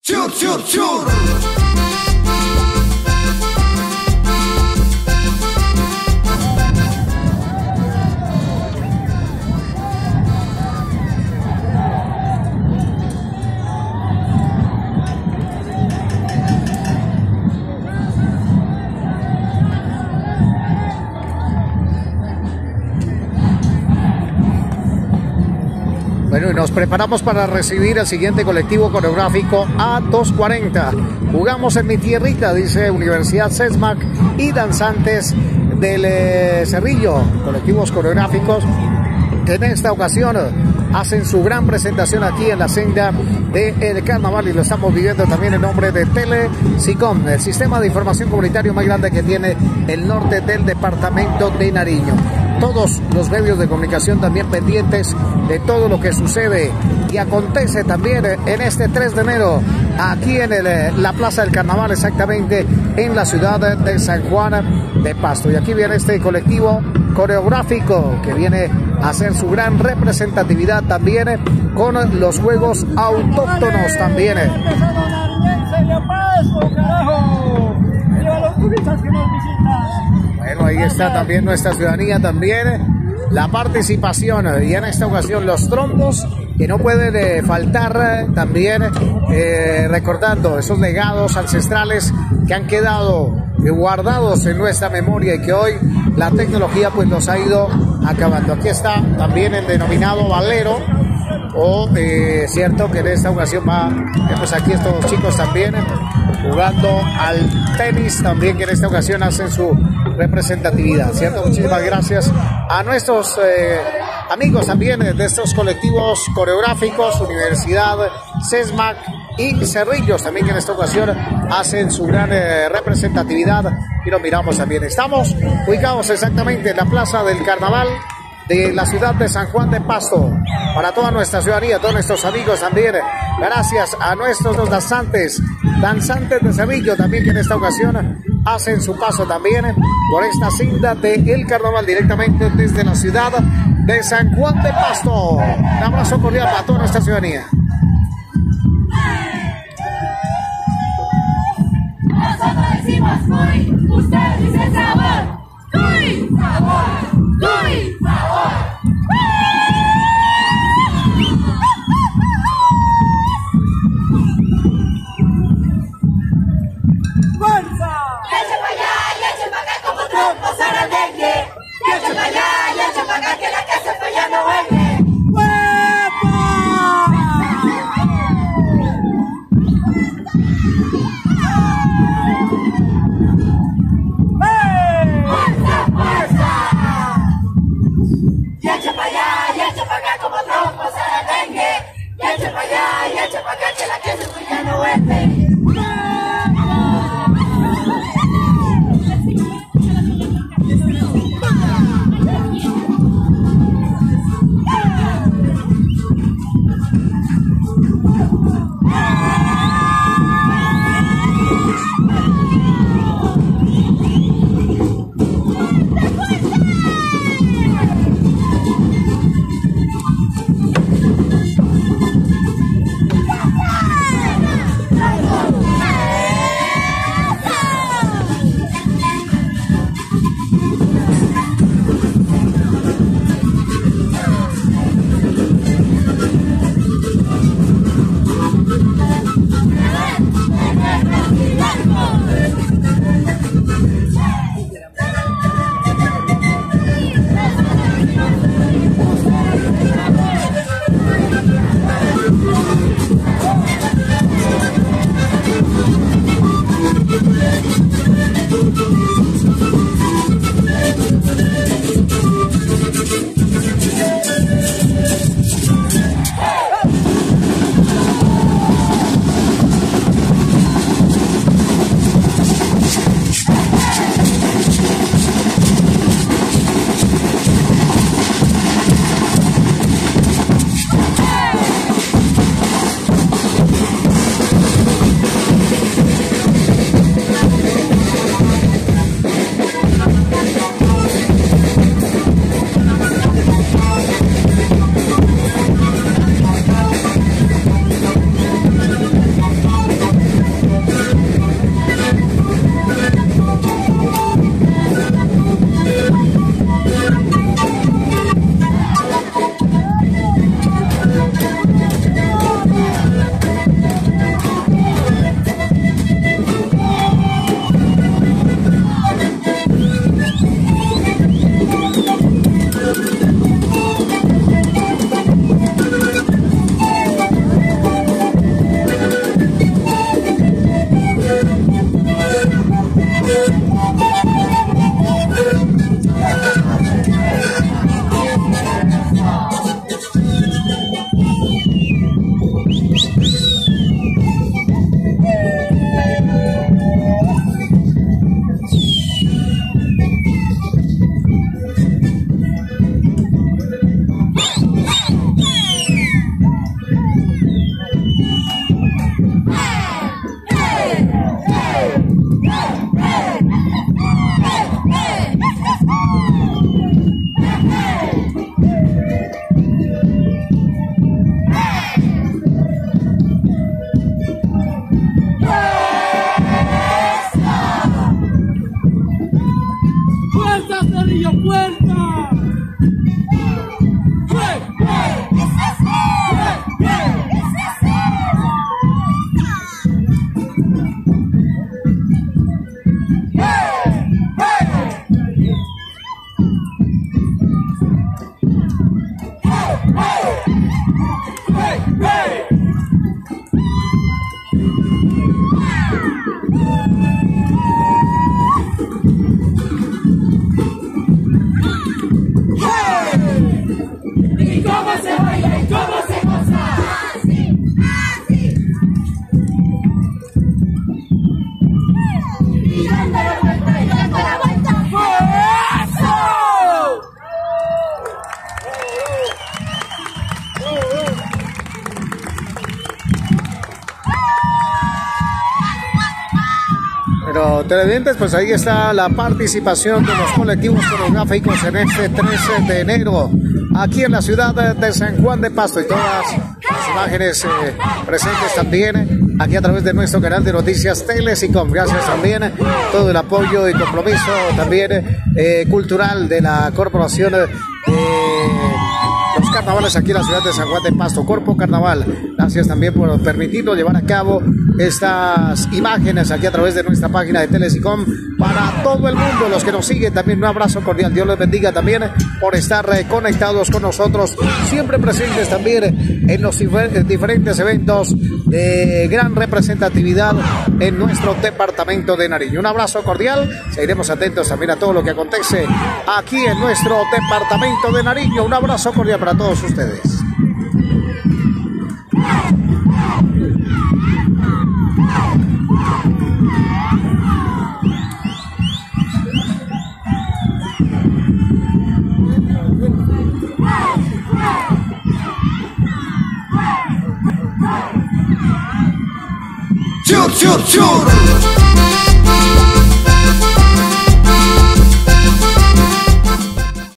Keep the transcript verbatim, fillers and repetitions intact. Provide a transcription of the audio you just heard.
Chur, chur, chur. Bueno, y nos preparamos para recibir el siguiente colectivo coreográfico A doscientos cuarenta. Jugamos en mi tierrita, dice Universidad SESMAC y danzantes del eh, Cerrillo, colectivos coreográficos que en esta ocasión hacen su gran presentación aquí en la senda del carnaval, y lo estamos viviendo también en nombre de Telesicom, el sistema de información comunitario más grande que tiene el norte del departamento de Nariño. Todos los medios de comunicación también pendientes de todo lo que sucede y acontece también en este tres de enero aquí en el, la Plaza del Carnaval, exactamente en la ciudad de San Juan de Pasto. Y aquí viene este colectivo coreográfico que viene a hacer su gran representatividad también con los juegos autóctonos también. Bueno, ahí está también nuestra ciudadanía también, la participación, y en esta ocasión los trombos que no pueden eh, faltar también, eh, recordando esos legados ancestrales que han quedado eh, guardados en nuestra memoria y que hoy la tecnología pues los ha ido acabando. Aquí está también el denominado valero, o eh, cierto que en esta ocasión va, vemos aquí estos chicos también jugando al tenis también, que en esta ocasión hacen su representatividad, ¿cierto? Muchísimas gracias a nuestros eh, amigos también de estos colectivos coreográficos, Universidad SESMAC y Cerrillos también, que en esta ocasión hacen su gran eh, representatividad, y lo miramos también. Estamos ubicados exactamente en la Plaza del Carnaval de la ciudad de San Juan de Pasto. Para toda nuestra ciudadanía, todos nuestros amigos también, gracias a nuestros danzantes, danzantes de Cerrillo también, que en esta ocasión hacen su paso también por esta cinta del carnaval directamente desde la ciudad de San Juan de Pasto. Un abrazo cordial para toda nuestra ciudadanía. Nosotros decimos cuy, usted dice sabor. Cuy, sabor, cuy, sabor. Eche pa' allá y eche pa' acá como trompos arañeñe. Y eche pa' allá y eche pa' acá que la casa pa' allá no baile. ¡Fuerza, fuerza! ¿Y cómo se baila y cómo se goza? Así, así. Y dando la vuelta y dando la vuelta. ¡Eso! Pero televidentes, pues ahí está la participación de los colectivos coreográficos en este trece de enero, aquí en la ciudad de San Juan de Pasto, y todas las imágenes eh, presentes también aquí a través de nuestro canal de noticias Telesicom. Gracias también todo el apoyo y compromiso también eh, cultural de la corporación de los carnavales aquí en la ciudad de San Juan de Pasto, Corpo Carnaval. Gracias también por permitirnos llevar a cabo estas imágenes aquí a través de nuestra página de Telesicom para todo el mundo, los que nos siguen también un abrazo cordial. Dios les bendiga también por estar eh, conectados con nosotros, siempre presentes también en los diferentes eventos de gran representatividad en nuestro departamento de Nariño. Un abrazo cordial, seguiremos atentos también a todo lo que acontece aquí en nuestro departamento de Nariño. Un abrazo cordial para todos ustedes. Chur, chur, chur.